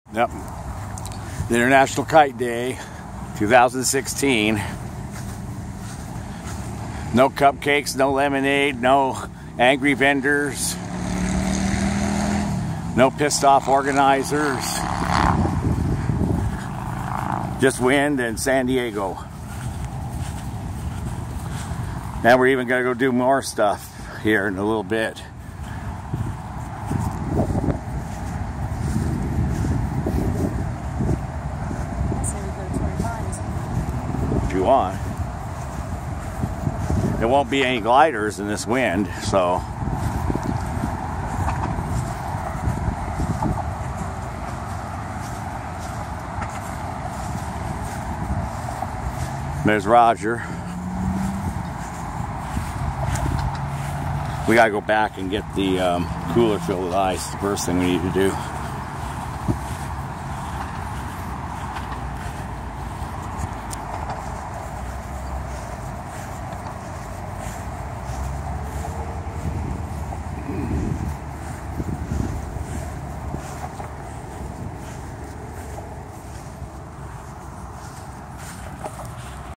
Yep. The International Kite Day, 2016. No cupcakes, no lemonade, no angry vendors, no pissed off organizers. Just wind and San Diego. Now we're even gonna go do more stuff here in a little bit. If you want. There won't be any gliders in this wind, so. There's Roger. We gotta go back and get the cooler filled with ice. The first thing we need to do.